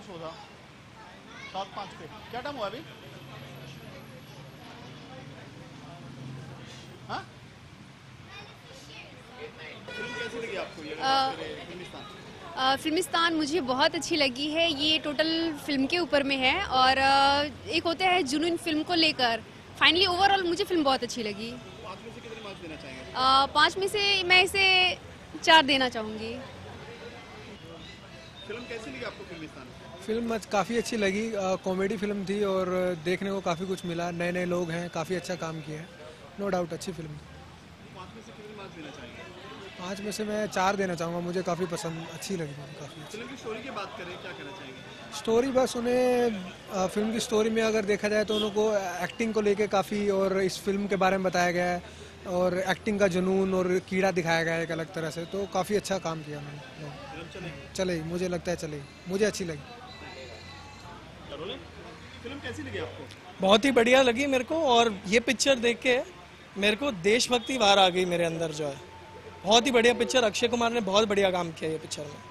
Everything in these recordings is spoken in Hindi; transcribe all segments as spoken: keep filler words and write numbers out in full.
शो था, सात पाँच पे। क्या टाइम हुआ अभी? हाँ? फिल्म कैसी लगी आपको ये फिल्मिस्तान? uh, फिल्मिस्तान मुझे बहुत अच्छी लगी है। ये टोटल फिल्म के ऊपर में है और uh, एक होता है जुनून फिल्म को लेकर। फाइनली ओवरऑल मुझे फिल्म बहुत अच्छी लगी। पाँच में से कितने मार्क्स देना चाहेंगे? uh, पाँच में से मैं इसे चार देना चाहूँगी। फिल्म कैसी लगी आपको फिल्मिस्तान? फिल्म काफ़ी अच्छी लगी, कॉमेडी फिल्म थी और देखने को काफ़ी कुछ मिला, नए नए लोग हैं, काफ़ी अच्छा काम किया है, नो डाउट अच्छी फिल्म थी। पाँच में से कितने मार्क्स देना चाहेंगे? पाँच में से मैं चार देना चाहूँगा, मुझे काफ़ी पसंद अच्छी लगी मुझे काफ़ी अच्छी। फिल्म की स्टोरी की बात करें, क्या कहना चाहेंगे? स्टोरी बस उन्हें फिल्म की स्टोरी में अगर देखा जाए तो उनको एक्टिंग को लेके काफ़ी और इस फिल्म के बारे में बताया गया है और एक्टिंग का जुनून और कीड़ा दिखाया गया है एक अलग तरह से, तो काफ़ी अच्छा काम किया उन्होंने। चलेगी, मुझे लगता है चलेगी, मुझे अच्छी लगी। फिल्म कैसी लगी आपको? बहुत ही बढ़िया लगी मेरे को, और ये पिक्चर देख के मेरे को देशभक्ति बाहर आ गई मेरे अंदर जो है। बहुत ही बढ़िया पिक्चर, अक्षय कुमार ने बहुत बढ़िया काम किया ये पिक्चर में।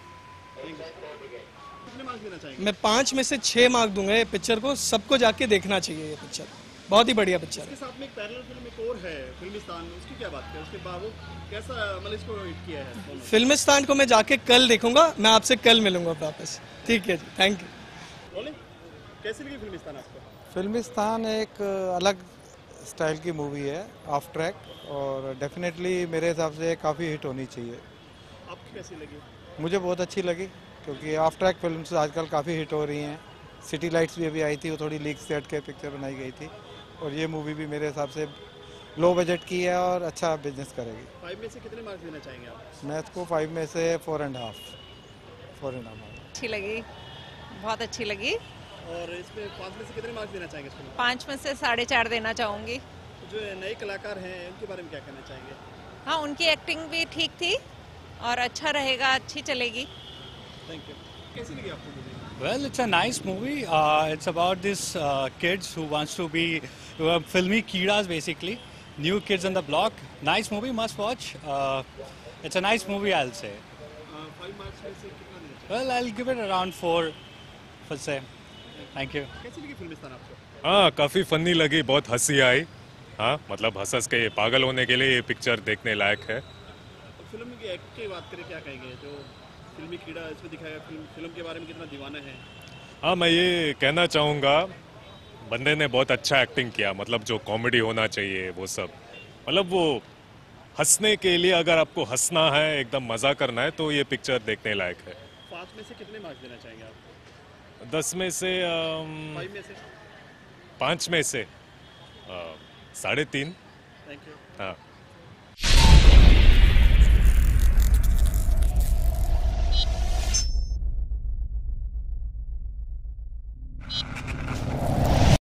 कितने मार्क्स देना चाहेंगे? मैं पाँच में से छः मार्क दूंगा ये पिक्चर को, सबको जाके देखना चाहिए ये पिक्चर, बहुत ही बढ़िया पिक्चर है। इसके साथ में एक पैरेलल फिल्म एक और है फिल्मिस्तान, उसकी क्या बात करें? उसके बाद वो कैसा मतलब इसको हिट किया है? फिल्मिस्तान को मैं जाके कल देखूंगा, मैं आपसे कल मिलूंगा वापस। ठीक है जी, थैंक यू। कैसी लगी फिल्मिस्तान आपको? फिल्मिस्तान एक अलग स्टाइल की मूवी है, ऑफ ट्रैक, और डेफिनेटली मेरे हिसाब से काफ़ी हिट होनी चाहिए। आपको कैसी लगी? मुझे बहुत अच्छी लगी, क्योंकि ऑफ ट्रैक फिल्म्स आजकल काफ़ी हिट हो रही हैं। सिटी लाइट्स भी अभी आई थी, वो थोड़ी लीक से हट के पिक्चर बनाई गई थी, और ये मूवी भी मेरे हिसाब से लो बजट की है और अच्छा बिजनेस करेगी। फाइव में से कितने मार्क्स देना चाहेंगे आप? मैं इसको फाइव में से four and half four and half अच्छी लगी, बहुत अच्छी लगी। और इसमें पाँच में से कितने मार्क्स देना चाहेंगे इसको? पाँच में से साढ़े चार देना चाहूँगी। जो नए कलाकार हैं उनके बारे में क्या कहना चाहेंगे? हाँ, उनकी एक्टिंग भी ठीक थी और अच्छा रहेगा, अच्छी चलेगी। Thank you. कैसी लगी आपको movie? Well, it's a nice movie. Uh, it's about these uh, kids who wants to be who are filmy kidas basically. New kids on the block. Nice movie, must watch. Uh, it's a nice movie, I'll say. Five marks में से कितना देना चाहेंगे? Well, I'll give it around four, per se. Thank you. कैसी लगी फिल्मिस्तान आपको? हाँ, काफ़ी फनी लगी, बहुत हंसी आई। हाँ, मतलब हंस हंस के पागल होने के लिए ये पिक्चर देखने लायक है। फिल्म की एक्ट की बात करें, क्या कहेंगे? जो फिल्मी कीड़ा इसमें दिखाया गया, फिल्म फिल्म के बारे में कितना दीवाना है? हाँ, मैं ये कहना चाहूँगा, बंदे ने बहुत अच्छा एक्टिंग किया, मतलब जो कॉमेडी होना चाहिए वो सब, मतलब वो हंसने के लिए, अगर आपको हंसना है, एकदम मज़ा करना है, तो ये पिक्चर देखने लायक है। पाँच में से कितने मार्क्स देना चाहेंगे आप? दस में से फाइव में से? पाँच में से साढ़े तीन। Thank you. हाँ।